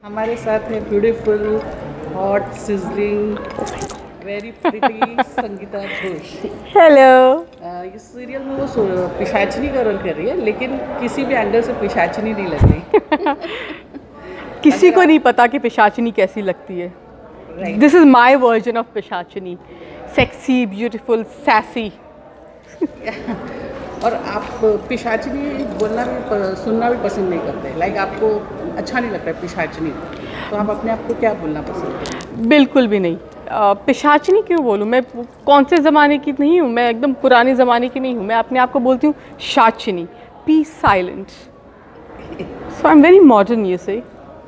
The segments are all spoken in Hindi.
हमारे साथ है beautiful hot sizzling very pretty Sangeeta Ghosh. Hello. इस सीरियल में वो पिशाचनी का रोल कर रही है, लेकिन किसी भी एंगल से पिशाचनी नहीं लग रही। किसी को नहीं पता कि पिशाचनी कैसी लगती है। This is my version of पिशाचनी, सेक्सी, ब्यूटीफुल, सैसी। और आप पिशाचनी बोलना भी सुनना भी पसंद नहीं करते, लाइक आपको अच्छा नहीं लगता है पिशाचनी, तो आप अपने आप को क्या बोलना पसंद करते? बिल्कुल भी नहीं। पिशाचनी क्यों बोलूँ? मैं कौन से ज़माने की नहीं हूँ, मैं एकदम पुराने ज़माने की नहीं हूँ। मैं अपने आप को बोलती हूँ शाचनी, peace silent. So I am very modern, ये से।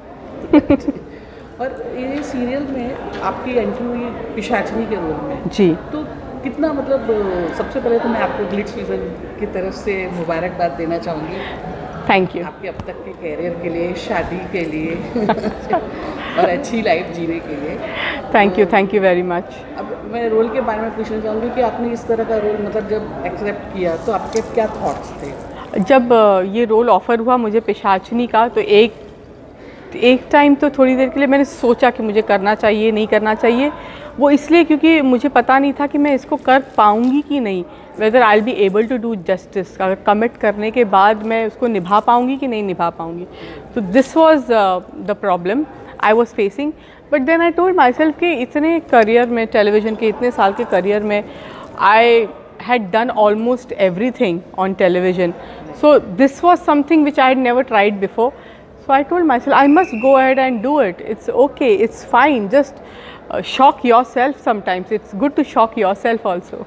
और ये सीरियल में आपकी एंट्री हुई पिशाचनी के रोल में जी, तो कितना मतलब सबसे पहले तो मैं आपको ग्लिट्सविजन की तरफ से मुबारकबाद देना चाहूँगी। Thank you. आपके अब तक के कैरियर के लिए, शादी के लिए और अच्छी लाइफ जीने के लिए। Thank you very much. अब मैं रोल के बारे में पूछना चाहूँगी कि आपने इस तरह का रोल मतलब जब एक्सेप्ट किया तो आपके क्या थॉट्स थे? जब ये रोल ऑफ़र हुआ मुझे पिशाचनी का, तो एक टाइम तो थोड़ी देर के लिए मैंने सोचा कि मुझे करना चाहिए नहीं करना चाहिए। वो इसलिए क्योंकि मुझे पता नहीं था कि मैं इसको कर पाऊँगी कि नहीं, whether I will be able to do justice, अगर कमिट करने के बाद मैं उसको निभा पाऊँगी कि नहीं निभा पाऊँगी। तो this was the problem I was facing. But then I told myself कि इतने करियर में, टेलीविज़न के इतने साल के करियर में, आई had done almost everything on television, so this was something which I had never tried before. So I told myself I must go ahead and do it. It's okay, it's fine, just shock yourself sometimes. It's good to shock yourself also.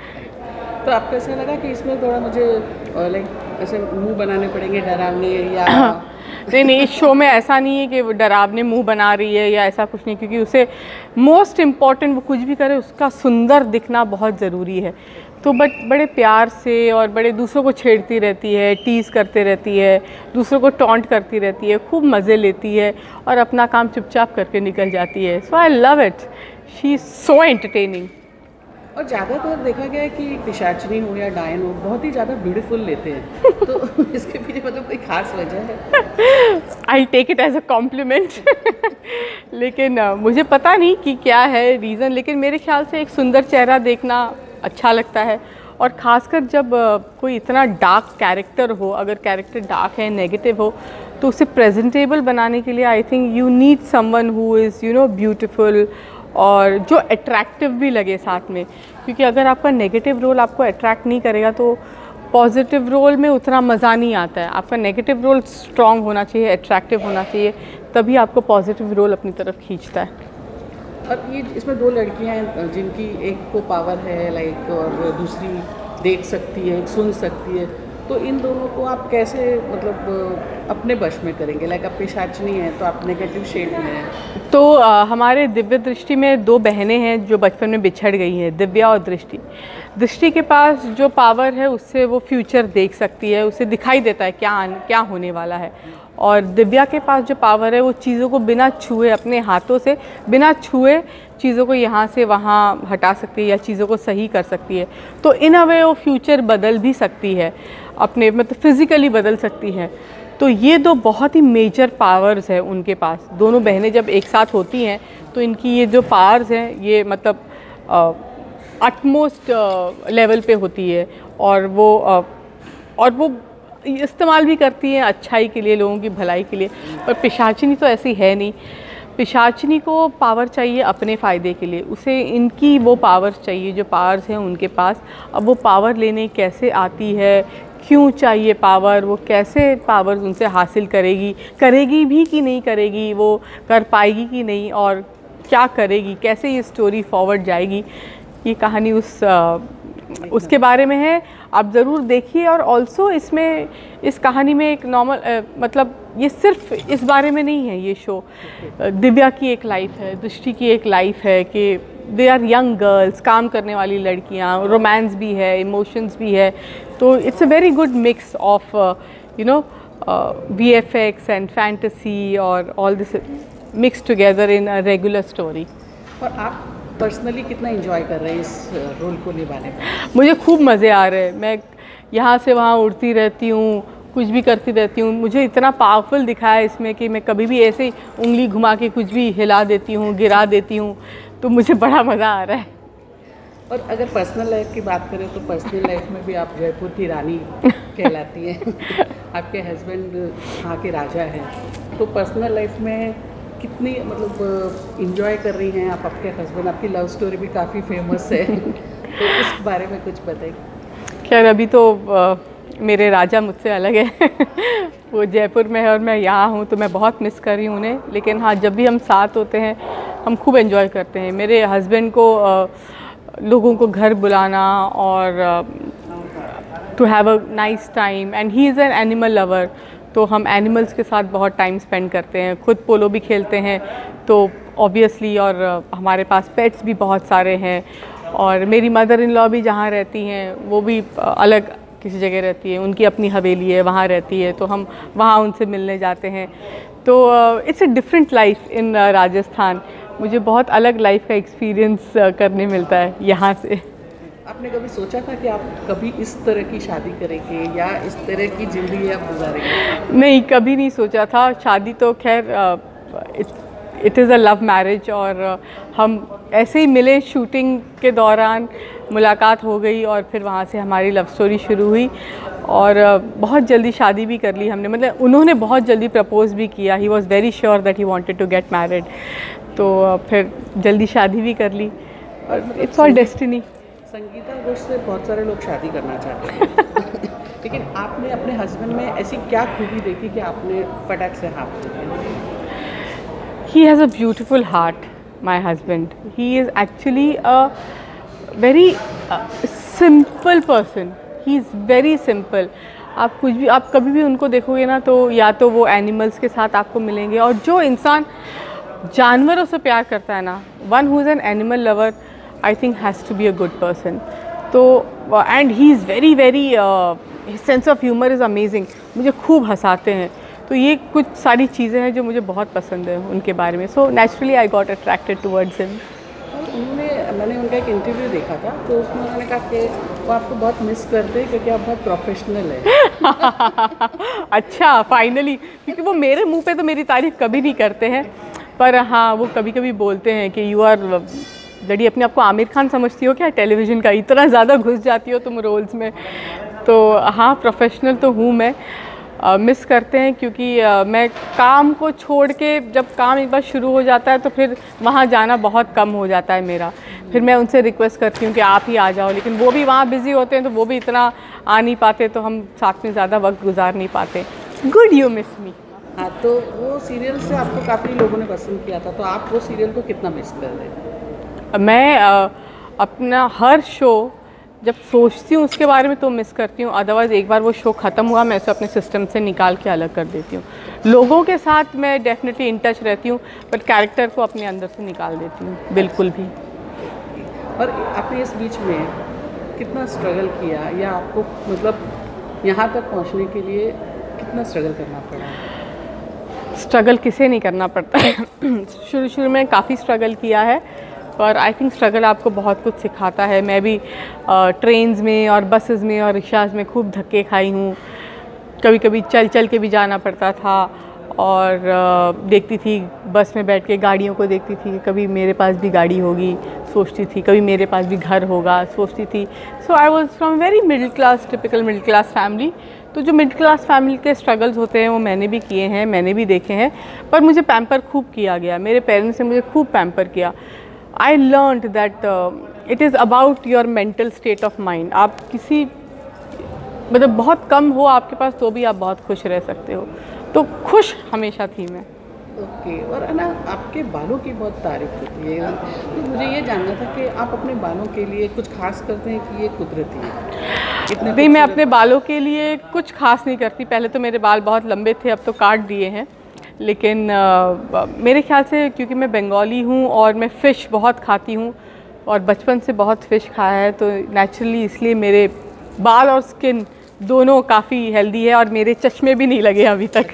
तो आपको ऐसा लगा कि इसमें थोड़ा मुझे लाइक ऐसे मुंह बनाने पड़ेंगे डरावने या नहीं, इस शो में ऐसा नहीं है कि वो डरावने मुंह बना रही है या ऐसा कुछ नहीं, क्योंकि उसे मोस्ट इम्पॉर्टेंट, वो कुछ भी करे उसका सुंदर दिखना बहुत ज़रूरी है। तो बड़े प्यार से और बड़े दूसरों को छेड़ती रहती है, टीज़ करते रहती है, दूसरों को टॉन्ट करती रहती है, खूब मज़े लेती है और अपना काम चुपचाप करके निकल जाती है। So I love it, she is so entertaining. और ज़्यादातर देखा गया है कि पिशाचनी हो या डायन हो बहुत ही ज़्यादा ब्यूटीफुल लेते हैं, तो इसके पीछे मतलब कोई खास वजह है? I take it as a compliment. लेकिन मुझे पता नहीं कि क्या है रीज़न, लेकिन मेरे ख्याल से एक सुंदर चेहरा देखना अच्छा लगता है। और ख़ासकर जब कोई इतना डार्क कैरेक्टर हो, अगर कैरेक्टर डार्क है, नेगेटिव हो, तो उसे प्रेजेंटेबल बनाने के लिए I think you need someone who is beautiful और जो अट्रैक्टिव भी लगे साथ में। क्योंकि अगर आपका नेगेटिव रोल आपको अट्रैक्ट नहीं करेगा तो पॉजिटिव रोल में उतना मज़ा नहीं आता है। आपका नेगेटिव रोल स्ट्रॉन्ग होना चाहिए, अट्रैक्टिव होना चाहिए, तभी आपको पॉजिटिव रोल अपनी तरफ खींचता है। और ये इसमें दो लड़कियां हैं जिनकी एक को पावर है लाइक, और दूसरी देख सकती है, सुन सकती है, तो इन दोनों को आप कैसे मतलब अपने वश में करेंगे? लाइक आप पिशाचनी हैं तो आप नेगेटिव शेड में हैं। तो हमारे दिव्य दृष्टि में दो बहनें हैं जो बचपन में बिछड़ गई हैं, दिव्या और दृष्टि। दृष्टि के पास जो पावर है उससे वो फ्यूचर देख सकती है, उसे दिखाई देता है क्या होने वाला है। और दिव्या के पास जो पावर है वो चीज़ों को बिना छुए, अपने हाथों से बिना छुए चीज़ों को यहाँ से वहाँ हटा सकती है या चीज़ों को सही कर सकती है। तो इन अ वे वो फ्यूचर बदल भी सकती है, अपने मतलब फिज़िकली बदल सकती है। तो ये दो बहुत ही मेजर पावर्स है उनके पास। दोनों बहनें जब एक साथ होती हैं तो इनकी ये जो पावर्स हैं ये मतलब अटमोस्ट लेवल पे होती है, और वो इस्तेमाल भी करती हैं अच्छाई के लिए, लोगों की भलाई के लिए। पर पिशाचनी तो ऐसी है नहीं। पिशाचनी को पावर चाहिए अपने फ़ायदे के लिए, उसे इनकी वो पावर चाहिए जो पावर्स हैं उनके पास। अब वो पावर लेने कैसे आती है, क्यों चाहिए पावर, वो कैसे पावर्स उनसे हासिल करेगी भी कि नहीं करेगी, वो कर पाएगी कि नहीं, और क्या करेगी, कैसे ये स्टोरी फॉरवर्ड जाएगी, ये कहानी उसके बारे में है। आप ज़रूर देखिए। और ऑल्सो इसमें इस कहानी में एक नॉर्मल मतलब ये सिर्फ इस बारे में नहीं है ये शो। दिव्या की एक लाइफ है, दृष्टि की एक लाइफ है कि दे आर यंग गर्ल्स, काम करने वाली लड़कियाँ, रोमांस भी है, इमोशंस भी है। तो it's a very good mix of VFX and fantasy और all this mix together in a regular story. और आप पर्सनली कितना एंजॉय कर रहे हैं इस रोल को निभाने में? मुझे खूब मज़े आ रहे हैं। मैं यहाँ से वहाँ उड़ती रहती हूँ, कुछ भी करती रहती हूँ। मुझे इतना पावरफुल दिखा है इसमें कि मैं कभी भी ऐसे ही उंगली घुमा के कुछ भी हिला देती हूँ, गिरा देती हूँ, तो मुझे बड़ा मज़ा आ रहा है। और अगर पर्सनल लाइफ की बात करें तो पर्सनल लाइफ में भी आप जयपुर की रानी कहलाती हैं। आपके हस्बैंड वहाँ के राजा हैं, तो पर्सनल लाइफ में कितनी मतलब इंजॉय कर रही हैं आप? आपके हस्बैंड, आपकी लव स्टोरी भी काफ़ी फेमस है, तो इस बारे में कुछ बताइए। खैर अभी तो मेरे राजा मुझसे अलग है। वो जयपुर में है और मैं यहाँ हूँ, तो मैं बहुत मिस कर रही हूँ उन्हें। लेकिन हाँ, जब भी हम साथ होते हैं हम खूब एंजॉय करते हैं। मेरे हस्बैंड को लोगों को घर बुलाना और to have a nice time, and he is an animal lover, तो हम एनिमल्स के साथ बहुत टाइम स्पेंड करते हैं। खुद पोलो भी खेलते हैं तो ऑब्वियसली, और हमारे पास पेट्स भी बहुत सारे हैं। और मेरी मदर इन लॉ भी जहाँ रहती हैं वो भी अलग किसी जगह रहती है, उनकी अपनी हवेली है, वहाँ रहती है, तो हम वहाँ उनसे मिलने जाते हैं। तो it's a different life in Rajasthan. मुझे बहुत अलग लाइफ का एक्सपीरियंस करने मिलता है यहाँ से। आपने कभी सोचा था कि आप कभी इस तरह की शादी करेंगे या इस तरह की ज़िंदगी आप गुजारेंगे? नहीं, कभी नहीं सोचा था। शादी तो खैर it is a love marriage, और हम ऐसे ही मिले, शूटिंग के दौरान मुलाकात हो गई और फिर वहाँ से हमारी लव स्टोरी शुरू हुई। और बहुत जल्दी शादी भी कर ली हमने, मतलब उन्होंने बहुत जल्दी प्रपोज़ भी किया। He was very sure that he wanted to get married, तो फिर जल्दी शादी भी कर ली। और it's all destiny. Sangeeta Ghosh से बहुत सारे लोग शादी करना चाहते हैं। लेकिन आपने अपने हस्बैंड में ऐसी क्या खूबी देखी कि आपने फटाक से हाँ बोल दिया? He has a beautiful heart, my husband. He is actually a very simple person. He is very simple. आप कुछ भी, आप कभी भी उनको देखोगे ना, तो या तो वो एनिमल्स के साथ आपको मिलेंगे, और जो इंसान जानवरों से प्यार करता है ना, one who is an animal lover, I think has to be a good person. तो and he is very very, his sense of humour is amazing. मुझे खूब हंसाते हैं। तो ये कुछ सारी चीज़ें हैं जो मुझे बहुत पसंद है उनके बारे में। So naturally I got attracted towards him. मैंने उनका एक इंटरव्यू देखा था, तो उसमें उन्होंने कहा कि वो आपको बहुत मिस करते हैं क्योंकि आप बहुत प्रोफेशनल है। अच्छा, फाइनली, क्योंकि वो मेरे मुंह पे तो मेरी तारीफ़ कभी नहीं करते हैं, पर हाँ वो कभी कभी बोलते हैं कि यू आर लड़ी, अपने आप को आमिर खान समझती हो क्या टेलीविज़न का, इतना ज़्यादा घुस जाती हो तुम रोल्स में। तो हाँ, प्रोफेशनल तो हूँ मैं। मिस करते हैं क्योंकि मैं काम को छोड़ के, जब काम एक बार शुरू हो जाता है तो फिर वहाँ जाना बहुत कम हो जाता है मेरा। फिर मैं उनसे रिक्वेस्ट करती हूँ कि आप ही आ जाओ, लेकिन वो भी वहाँ बिज़ी होते हैं, तो वो भी इतना आ नहीं पाते, तो हम साथ में ज़्यादा वक्त गुजार नहीं पाते। Good, you miss me. हाँ, तो वो सीरियल से आपको काफ़ी लोगों ने पसंद किया था, तो आप वो सीरियल को कितना मिस कर रहे हैं? मैं अपना हर शो जब सोचती हूँ उसके बारे में तो मिस करती हूँ, अदरवाइज़ एक बार वो शो ख़त्म हुआ मैं उसे अपने सिस्टम से निकाल के अलग कर देती हूँ। लोगों के साथ मैं डेफिनेटली इन टच रहती हूँ, बट कैरेक्टर को अपने अंदर से निकाल देती हूँ, बिल्कुल भी। और आपने इस बीच में कितना स्ट्रगल किया, या आपको मतलब यहाँ तक पहुँचने के लिए कितना स्ट्रगल करना पड़ा? स्ट्रगल किसे नहीं करना पड़ता है। शुरू में काफ़ी स्ट्रगल किया है, पर आई थिंक स्ट्रगल आपको बहुत कुछ सिखाता है। मैं भी ट्रेन्स में और बसेस में और रिक्शाज में खूब धक्के खाई हूँ। कभी कभी चल चल के भी जाना पड़ता था, और देखती थी बस में बैठ के गाड़ियों को, देखती थी कि कभी मेरे पास भी गाड़ी होगी, सोचती थी, कभी मेरे पास भी घर होगा, सोचती थी। So I was from very middle class, typical middle class family. तो जो मिडिल क्लास फैमिली के स्ट्रगल्स होते हैं वो मैंने भी किए हैं, मैंने भी देखे हैं, पर मुझे पैम्पर खूब किया गया। मेरे पेरेंट्स ने मुझे खूब पैम्पर किया। I learned that it is about your mental state of mind. आप किसी, मतलब बहुत कम हो आपके पास तो भी आप बहुत खुश रह सकते हो, तो खुश हमेशा थी मैं। ओके। और है ना, आपके बालों की बहुत तारीफ होती है, तो मुझे ये जानना था कि आप अपने बालों के लिए कुछ खास करते हैं कि ये कुदरती है? नहीं, मैं अपने बालों के लिए कुछ खास नहीं करती। पहले तो मेरे बाल बहुत लंबे थे, अब तो काट दिए हैं। लेकिन मेरे ख्याल से क्योंकि मैं बंगाली हूँ और मैं फ़िश बहुत खाती हूँ और बचपन से बहुत फ़िश खाया है, तो नेचुरली इसलिए मेरे बाल और स्किन दोनों काफ़ी हेल्दी है, और मेरे चश्मे भी नहीं लगे अभी तक।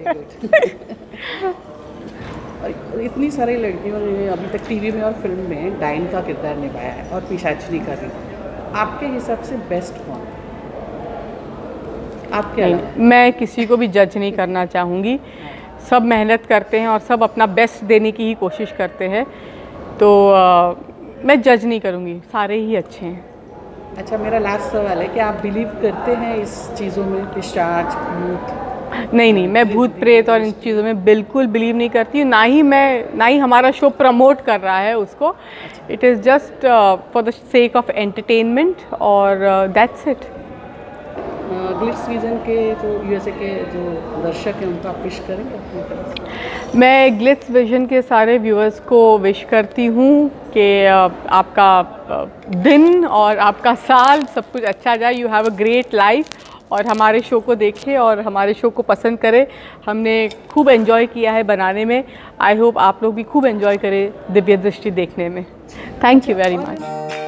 और इतनी सारी लड़कियों ने अभी तक टीवी में और फिल्म में डाइन का किरदार निभाया है और पिशाचनी का भी। आपके हिसाब से बेस्ट कौन? आपके नहीं, अलावा? मैं किसी को भी जज नहीं करना चाहूँगी। सब मेहनत करते हैं और सब अपना बेस्ट देने की ही कोशिश करते हैं, तो मैं जज नहीं करूँगी, सारे ही अच्छे हैं। अच्छा, मेरा लास्ट सवाल है कि आप बिलीव करते हैं इस चीज़ों में, पिशाच, भूत? नहीं, मैं भूत प्रेत और इन चीज़ों में बिल्कुल बिलीव नहीं करती हूँ। ना ही हमारा शो प्रमोट कर रहा है उसको। It is just for the sake of entertainment और दैट्स इट। ग्लिट्सविजन के जो यूएसए के जो दर्शक हैं उनको आप विश करेंगे अपनी तरफ से? मैं ग्लिट्सविजन के सारे व्यूअर्स को विश करती हूँ कि आपका दिन और आपका साल सब कुछ अच्छा जाए। You have a great life, और हमारे शो को देखें और हमारे शो को पसंद करें। हमने खूब एंजॉय किया है बनाने में। आई होप आप लोग भी खूब एंजॉय करें दिव्य दृष्टि देखने में। Thank you very much.